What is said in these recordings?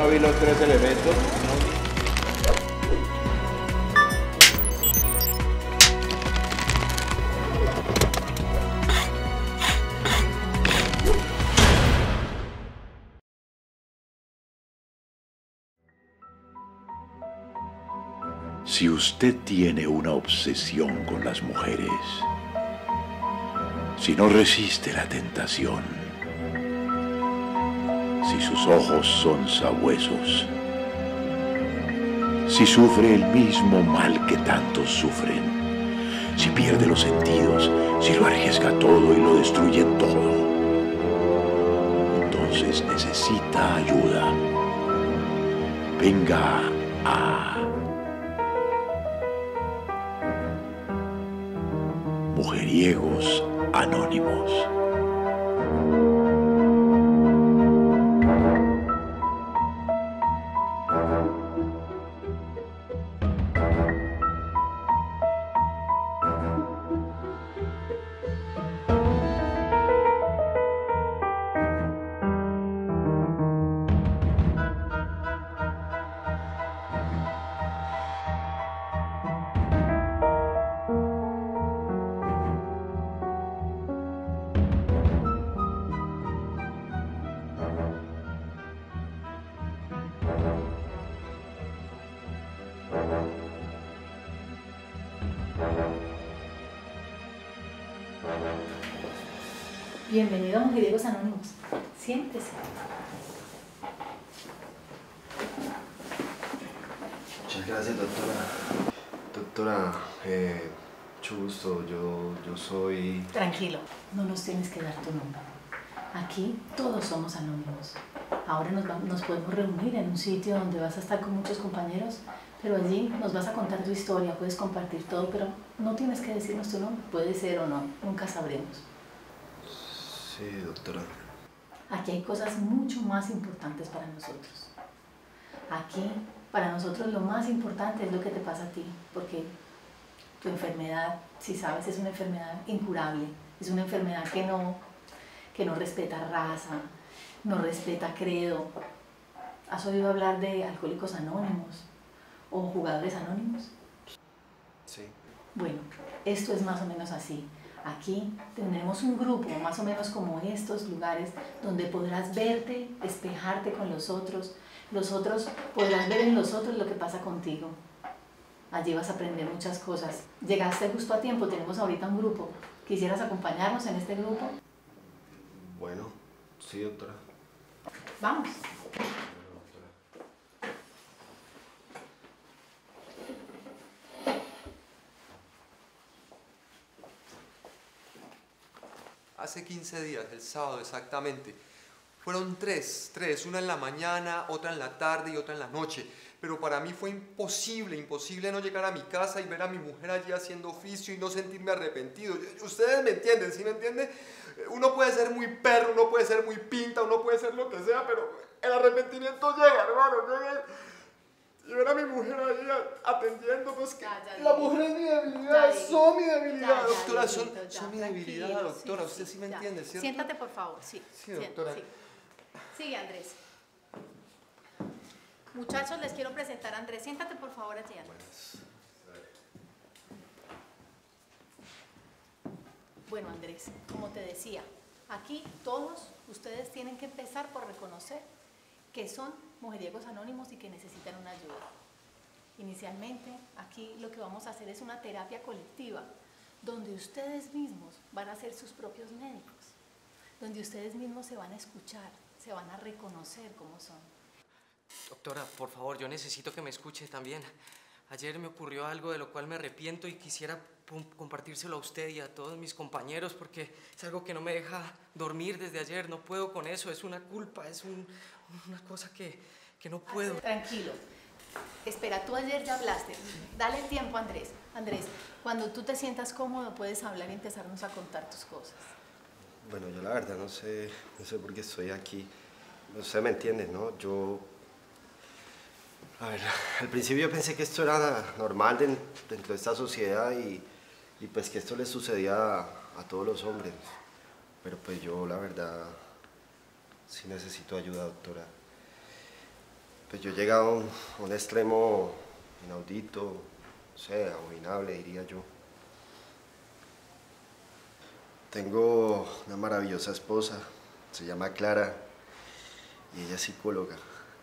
no vi los tres elementos. Si usted tiene una obsesión con las mujeres, si no resiste la tentación, si sus ojos son sabuesos, si sufre el mismo mal que tantos sufren, si pierde los sentidos, si lo arriesga todo y lo destruye todo, entonces necesita ayuda. Venga a Mujeriegos Anónimos. Bienvenido a Mujeriegos Anónimos. Siéntese. Muchas gracias, doctora. Doctora, mucho gusto. Yo soy... Tranquilo, no nos tienes que dar tu nombre. Aquí todos somos anónimos. Ahora nos podemos reunir en un sitio donde vas a estar con muchos compañeros, pero allí nos vas a contar tu historia, puedes compartir todo, pero no tienes que decirnos tu nombre. Puede ser o no, nunca sabremos. Sí, doctora. Aquí hay cosas mucho más importantes para nosotros. Aquí, para nosotros, lo más importante es lo que te pasa a ti, porque tu enfermedad, si sabes, es una enfermedad incurable. Es una enfermedad que no respeta raza, no respeta credo. ¿Has oído hablar de Alcohólicos Anónimos o Jugadores Anónimos? Sí. Bueno, esto es más o menos así. Aquí tendremos un grupo, más o menos como estos lugares, donde podrás verte, despejarte con los otros podrás ver en los otros lo que pasa contigo. Allí vas a aprender muchas cosas. Llegaste justo a tiempo, tenemos ahorita un grupo. ¿Quisieras acompañarnos en este grupo? Bueno, sí, doctora. Vamos. Hace 15 días, el sábado exactamente. Fueron tres, una en la mañana, otra en la tarde y otra en la noche. Pero para mí fue imposible no llegar a mi casa y ver a mi mujer allí haciendo oficio y no sentirme arrepentido. Ustedes me entienden, ¿sí me entienden? Uno puede ser muy perro, uno puede ser muy pinta, uno puede ser lo que sea, pero el arrepentimiento llega, hermano, llega. Y ver a mi mujer ahí atendiendo, pues que la mujer es mi debilidad, son mi debilidad. Doctora, son mi debilidad, doctora, usted sí me entiende, ¿cierto? Siéntate, por favor, sí. Sí, doctora. Sigue, Andrés. Muchachos, les quiero presentar a Andrés. Siéntate, por favor, allí, Andrés. Bueno, Andrés, como te decía, aquí todos ustedes tienen que empezar por reconocer que son mujeriegos anónimos y que necesitan una ayuda. Inicialmente, aquí lo que vamos a hacer es una terapia colectiva, donde ustedes mismos van a ser sus propios médicos, donde ustedes mismos se van a escuchar, se van a reconocer cómo son. Doctora, por favor, yo necesito que me escuche también. Ayer me ocurrió algo de lo cual me arrepiento y quisiera compartírselo a usted y a todos mis compañeros porque es algo que no me deja dormir desde ayer. No puedo con eso, es una culpa, es una cosa que no puedo. Tranquilo. Espera, tú ayer ya hablaste. Dale tiempo, Andrés. Andrés, cuando tú te sientas cómodo puedes hablar y empezarnos a contar tus cosas. Bueno, yo la verdad no sé por qué estoy aquí. Usted me entiende, ¿no? A ver, al principio yo pensé que esto era normal dentro de esta sociedad y pues que esto le sucedía a todos los hombres. Pero pues yo, la verdad, sí necesito ayuda, doctora. Pues yo he llegado a un extremo inaudito, no sé, abominable, diría yo. Tengo una maravillosa esposa, se llama Clara, y ella es psicóloga.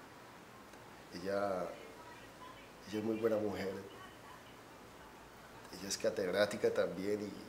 Ella es muy buena mujer. Ella es catedrática también y...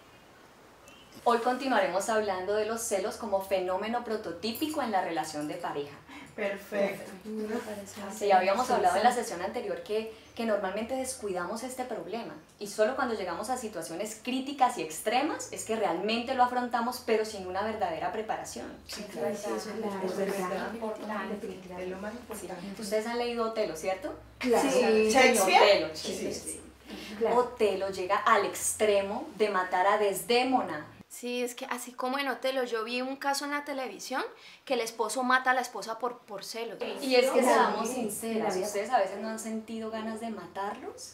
Hoy continuaremos hablando de los celos como fenómeno prototípico en la relación de pareja. Perfecto. Sí, habíamos hablado en la sesión anterior que normalmente descuidamos este problema y solo cuando llegamos a situaciones críticas y extremas es que realmente lo afrontamos, pero sin una verdadera preparación. Sí, claro, eso es importante. Es lo más importante. Ustedes han leído Otelo, ¿cierto? Claro. Sí, Shakespeare. Otelo. Otelo llega al extremo de matar a Desdémona. Sí, es que así como en Otelo, yo vi un caso en la televisión que el esposo mata a la esposa por celos. Y es que seamos sinceras, ¿ustedes a veces no han sentido ganas de matarlos?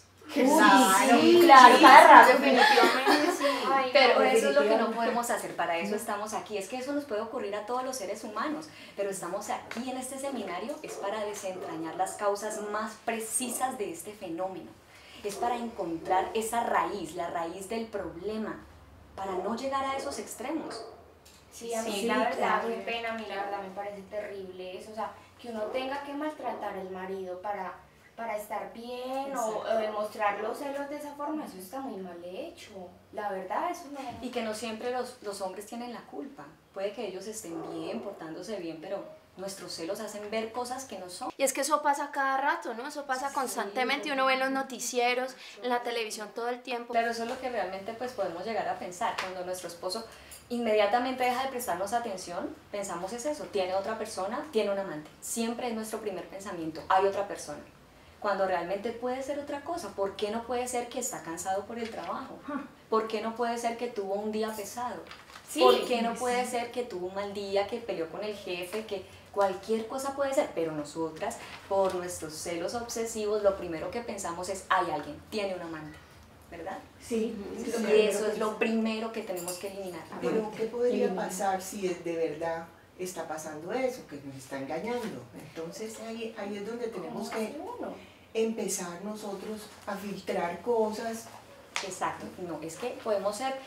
Claro, cada rato. Definitivamente sí. Pero eso es lo que no podemos hacer, para eso estamos aquí. Es que eso nos puede ocurrir a todos los seres humanos, pero estamos aquí en este seminario es para desentrañar las causas más precisas de este fenómeno. Es para encontrar esa raíz, la raíz del problema, para no llegar a esos extremos. Sí, a mí la verdad, qué pena, a mí la verdad me parece terrible eso, o sea, que uno tenga que maltratar al marido para estar bien o demostrar los celos de esa forma, eso está muy mal hecho, la verdad, eso no... Y que no siempre los hombres tienen la culpa, puede que ellos estén bien, portándose bien, pero nuestros celos hacen ver cosas que no son. Y es que eso pasa cada rato, ¿no? Eso pasa constantemente, uno ve en los noticieros, en la televisión todo el tiempo. Pero eso es lo que realmente pues podemos llegar a pensar, cuando nuestro esposo inmediatamente deja de prestarnos atención, pensamos es eso, tiene otra persona, tiene un amante, siempre es nuestro primer pensamiento, hay otra persona. Cuando realmente puede ser otra cosa. ¿Por qué no puede ser que está cansado por el trabajo? ¿Por qué no puede ser que tuvo un día pesado? Sí, ¿Por qué no puede ser que tuvo un mal día, que peleó con el jefe, que cualquier cosa puede ser? Pero nosotras, por nuestros celos obsesivos, lo primero que pensamos es, hay alguien, tiene un amante, ¿verdad? Sí. Y eso es lo primero que tenemos que eliminar. Pero ¿qué podría pasar si es de verdad está pasando eso, que nos está engañando? Entonces ahí es donde tenemos que empezar nosotros a filtrar cosas. Exacto, no, es que podemos ser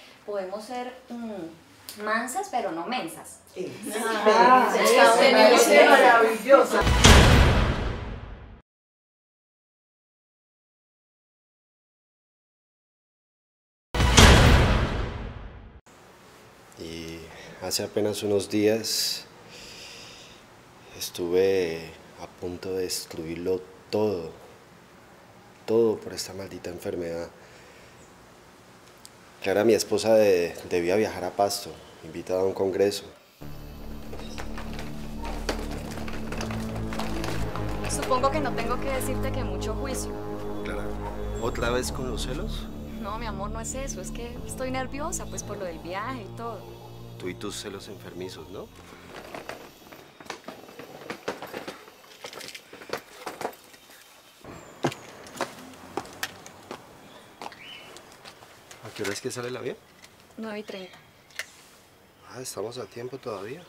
mansas, pero no mensas. Maravillosa. Y hace apenas unos días estuve a punto de destruirlo todo por esta maldita enfermedad. Clara, mi esposa, debía viajar a Pasto, invitada a un congreso. Supongo que no tengo que decirte que mucho juicio. Clara, ¿otra vez con los celos? No, mi amor, no es eso, es que estoy nerviosa, pues por lo del viaje y todo. Tú y tus celos enfermizos, ¿no? ¿A qué hora es que sale el avión? 9:30. Ah, estamos a tiempo todavía.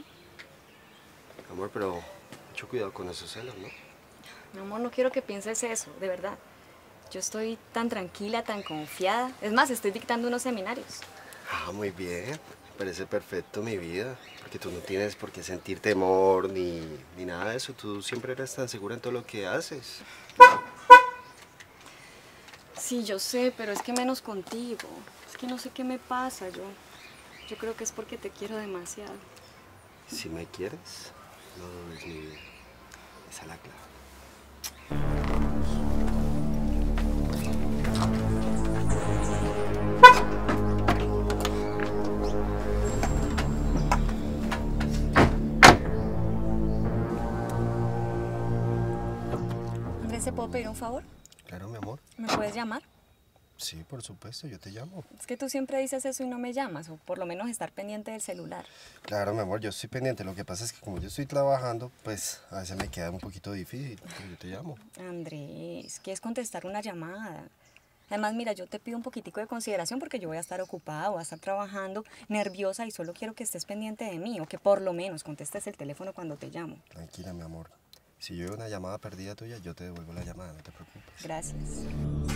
Amor, pero mucho cuidado con esos celos, ¿no? Mi amor, no quiero que pienses eso, de verdad. Yo estoy tan tranquila, tan confiada. Es más, estoy dictando unos seminarios. Ah, muy bien. Me parece perfecto, mi vida. Porque tú no tienes por qué sentir temor ni nada de eso. Tú siempre eres tan segura en todo lo que haces. Sí, yo sé, pero es que menos contigo. Es que no sé qué me pasa, yo creo que es porque te quiero demasiado. Si me quieres, no dudes, mi vida. Esa es la clave. Andrés, ¿te puedo pedir un favor? Claro, mi amor. ¿Me puedes llamar? Sí, por supuesto, yo te llamo. Es que tú siempre dices eso y no me llamas, o por lo menos estar pendiente del celular. Claro, mi amor, yo estoy pendiente. Lo que pasa es que como yo estoy trabajando, pues a veces me queda un poquito difícil, pero yo te llamo. Andrés, ¿qué es contestar una llamada? Además, mira, yo te pido un poquitico de consideración porque yo voy a estar ocupada, voy a estar trabajando, nerviosa y solo quiero que estés pendiente de mí o que por lo menos contestes el teléfono cuando te llamo. Tranquila, mi amor. Si yo veo una llamada perdida tuya, yo te devuelvo la llamada, no te preocupes. Gracias.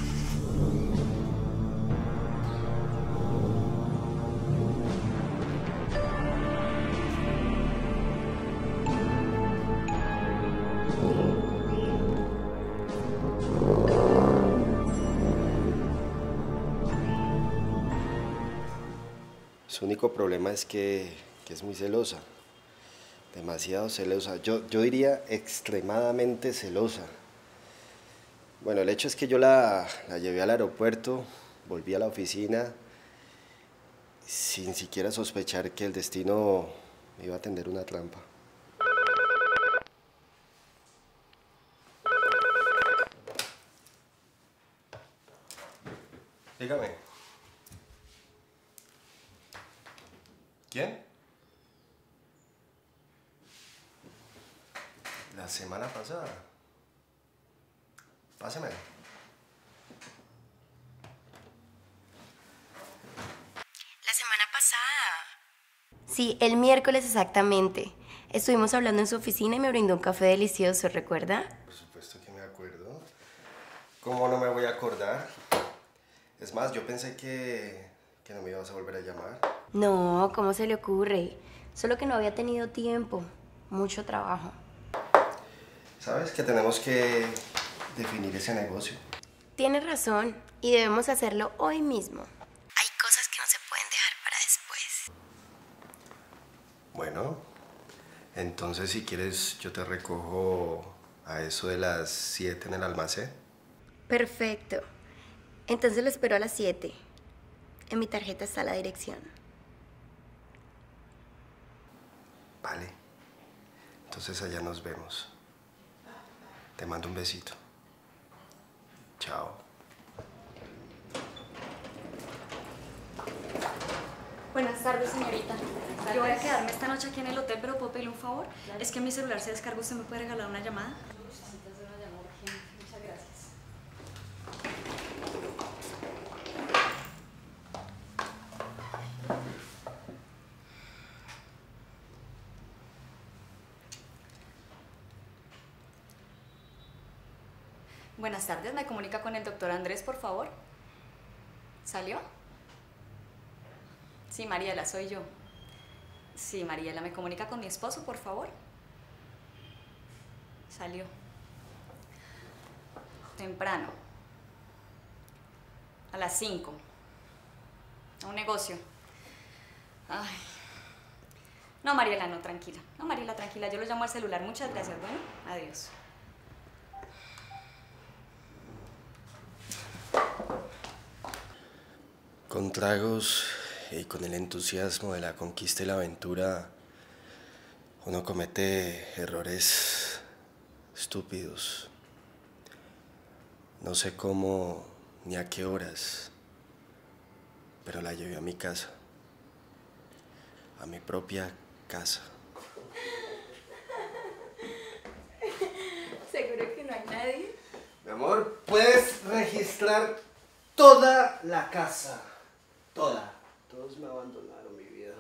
Su único problema es que es muy celosa. Demasiado celosa. Yo diría extremadamente celosa. Bueno, el hecho es que yo la llevé al aeropuerto, volví a la oficina, sin siquiera sospechar que el destino me iba a tender una trampa. Dígame. ¿Quién? La semana pasada. Pásemela. La semana pasada. Sí, el miércoles exactamente. Estuvimos hablando en su oficina y me brindó un café delicioso, ¿recuerda? Por supuesto que me acuerdo. ¿Cómo no me voy a acordar? Es más, yo pensé que no me ibas a volver a llamar. No, ¿cómo se le ocurre? Solo que no había tenido tiempo. Mucho trabajo. ¿Sabes que tenemos que definir ese negocio? Tienes razón y debemos hacerlo hoy mismo. Hay cosas que no se pueden dejar para después. Bueno, entonces si quieres yo te recojo a eso de las 7 en el almacén. Perfecto. Entonces lo espero a las 7. En mi tarjeta está la dirección. Vale. Entonces allá nos vemos. Te mando un besito. Chao. Buenas tardes, señorita. Yo voy a quedarme esta noche aquí en el hotel, pero ¿puedo pedirle un favor? Es que mi celular se descarga. ¿Usted me puede regalar una llamada? Necesito hacer una llamada urgente. Muchas gracias. Buenas tardes, ¿me comunica con el doctor Andrés, por favor? ¿Salió? Sí, Mariela, soy yo. Sí, Mariela, ¿me comunica con mi esposo, por favor? Salió. Temprano. A las 5. A un negocio. Ay. No, Mariela, no, tranquila. No, Mariela, tranquila, yo lo llamo al celular. Muchas gracias, bueno, adiós. Con tragos y con el entusiasmo de la conquista y la aventura, uno comete errores estúpidos. No sé cómo ni a qué horas, pero la llevé a mi casa, a mi propia casa. ¿Seguro que no hay nadie? Mi amor, puedes registrar toda la casa. Toda. Todos me abandonaron, mi vida.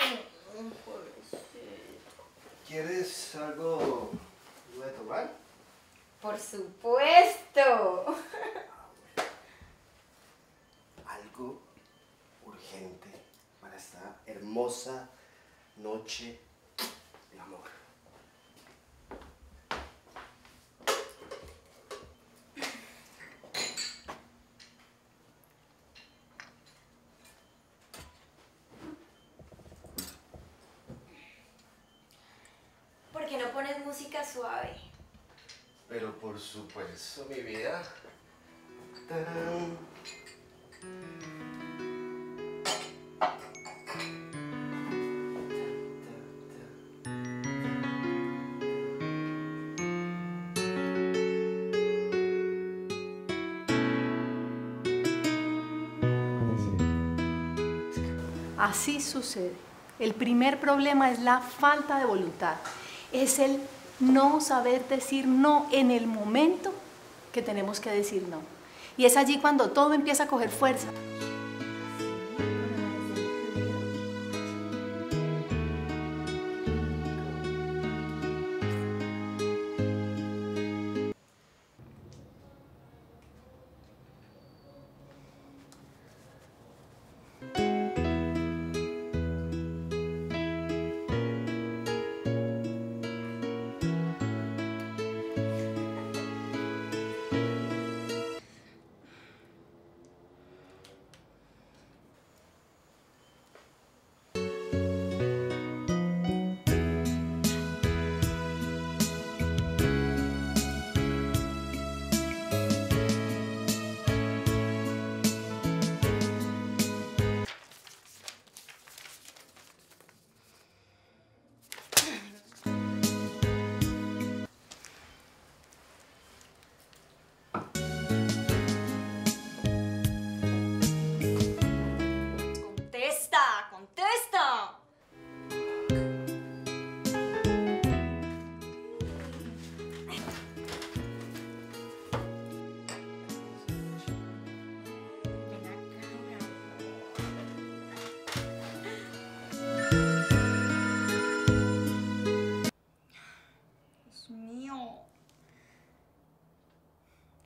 ¿Quieres algo de tomar? Por supuesto. Algo urgente para esta hermosa noche de amor. ¿Por qué no pones música suave? Pero por supuesto, mi vida. ¡Tarán! Así sucede. El primer problema es la falta de voluntad. Es el no saber decir no en el momento que tenemos que decir no. Y es allí cuando todo empieza a coger fuerza.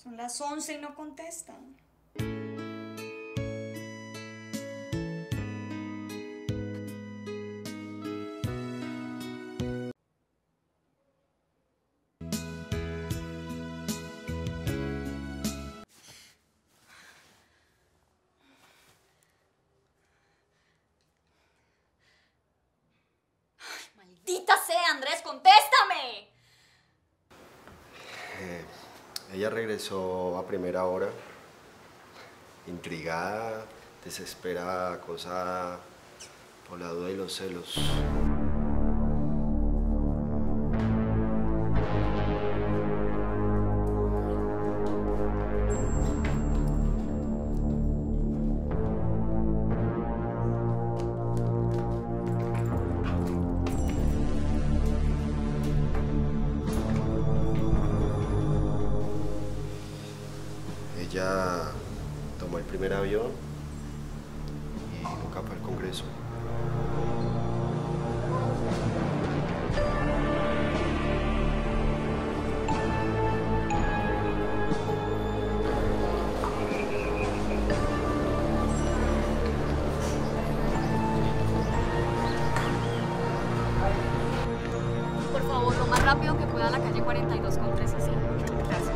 Son las 11 y no contestan. ¡Maldita sea, Andrés, contéstame! Ella regresó a primera hora, intrigada, desesperada, acosada por la duda y los celos. Ella tomó el primer avión y nunca fue al Congreso. Por favor, lo más rápido que pueda a la calle 42 con 13, sí. Gracias.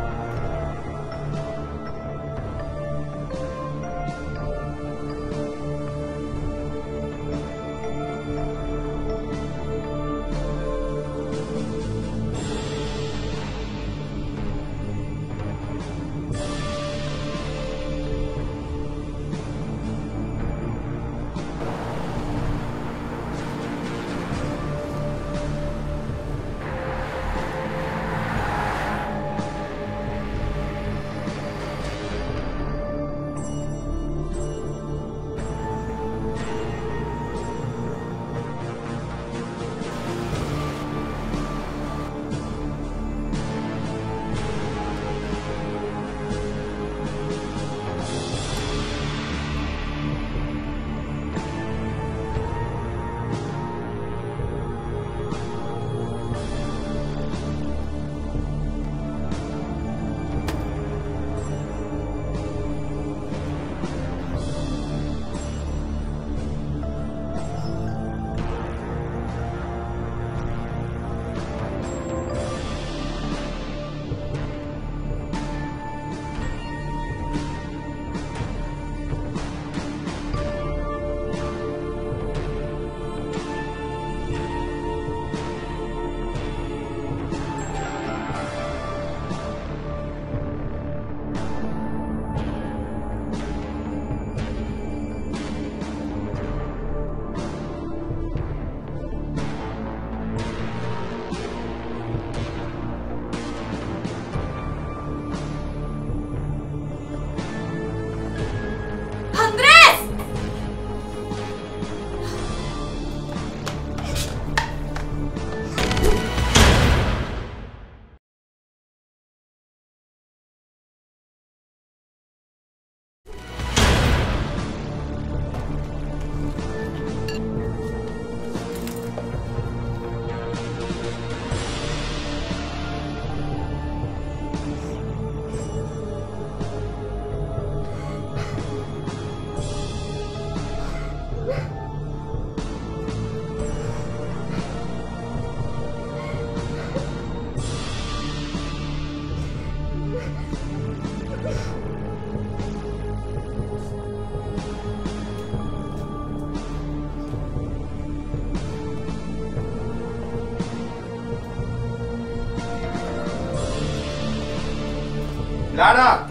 ¡Clara!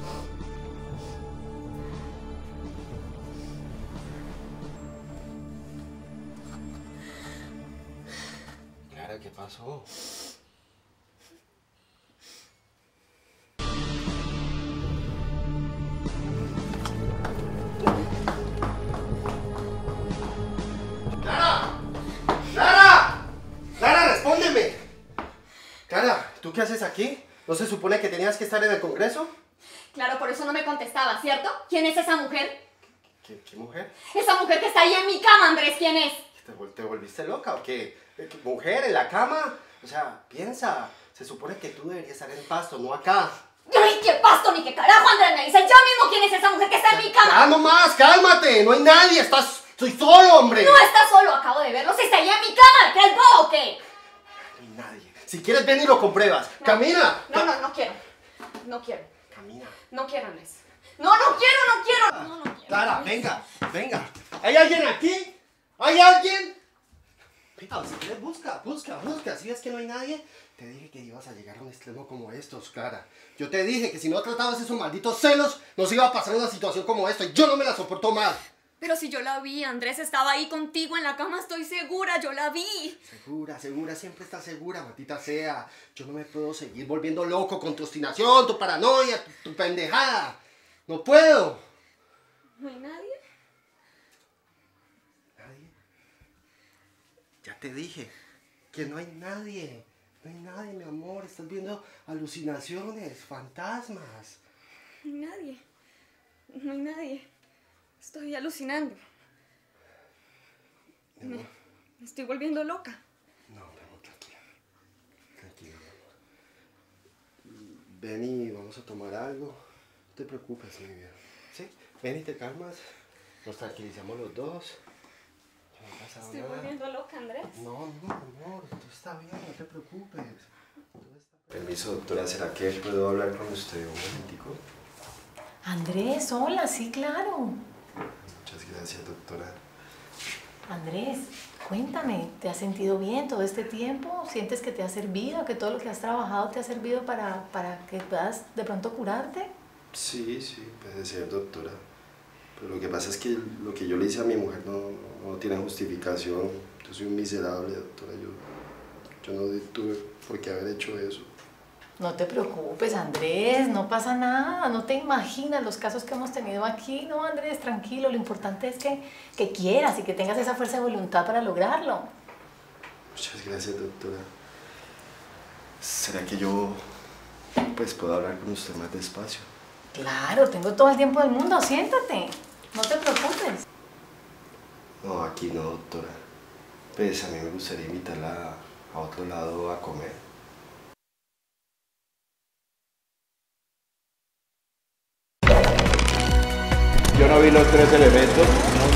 Clara, ¿qué pasó? ¡Clara! ¡Clara! ¡Clara, respóndeme! Clara, ¿tú qué haces aquí? ¿No se supone que tenías que estar en el Congreso? Claro, por eso no me contestaba, ¿cierto? ¿Quién es esa mujer? ¿Qué mujer? Esa mujer que está ahí en mi cama, Andrés, ¿quién es? ¿Te volviste loca o qué? ¿Mujer en la cama? O sea, piensa. Se supone que tú deberías estar en Pasto, no acá. ¡Ay, qué pasto ni qué carajo, Andrés! Me dice ya mismo quién es esa mujer que está en mi cama. ¡Ya nomás! ¡Cálmate! ¡No hay nadie! ¡Soy solo, hombre! No está solo, acabo de verlo. ¿Se está ahí en mi cama? ¿Qué es bobo o qué? No hay nadie. Si quieres, ven y lo compruebas. No. ¡Camina! No quiero. No quiero. Camina. No quiero, Andrés. No quiero. No quiero. Clara, venga. ¿Hay alguien aquí? ¿Hay alguien? Mira, si quieres, busca. Si ves que no hay nadie, te dije que ibas a llegar a un extremo como estos, Clara. Yo te dije que si no tratabas esos malditos celos, nos iba a pasar una situación como esta y yo no me la soporto más. Pero si yo la vi, Andrés estaba ahí contigo en la cama, estoy segura, yo la vi. Segura, siempre estás segura, maldita sea. Yo no me puedo seguir volviendo loco con tu obstinación, tu paranoia, tu pendejada. No puedo. ¿No hay nadie? ¿Nadie? Ya te dije que no hay nadie. No hay nadie, mi amor. Estás viendo alucinaciones, fantasmas. No hay nadie. Estoy alucinando. Me estoy volviendo loca. No, mi amor, tranquila, mi amor. Ven y vamos a tomar algo. No te preocupes, mi vida. ¿Sí? Ven y te calmas. Nos tranquilizamos los dos. No ha pasado Estoy nada. volviendo loca, Andrés. No, mi amor, todo está bien, no te preocupes. Permiso, doctora, ¿será que puedo hablar con usted un momentico? Andrés, hola, sí, claro. Muchas gracias, doctora. Andrés, cuéntame, ¿te has sentido bien todo este tiempo? ¿Sientes que te ha servido, que todo lo que has trabajado te ha servido para que puedas de pronto curarte? Sí, puede ser, doctora. Pero lo que pasa es que lo que yo le hice a mi mujer no tiene justificación. Yo soy un miserable, doctora. Yo no tuve por qué haber hecho eso. No te preocupes, Andrés, no pasa nada, no te imaginas los casos que hemos tenido aquí. No, Andrés, tranquilo, lo importante es que quieras y que tengas esa fuerza de voluntad para lograrlo. Muchas gracias, doctora. ¿Será que yo puedo hablar con usted más despacio? Claro, tengo todo el tiempo del mundo, siéntate, no te preocupes. No, aquí no, doctora. Pues a mí me gustaría invitarla a otro lado a comer. Yo no vi los tres elementos.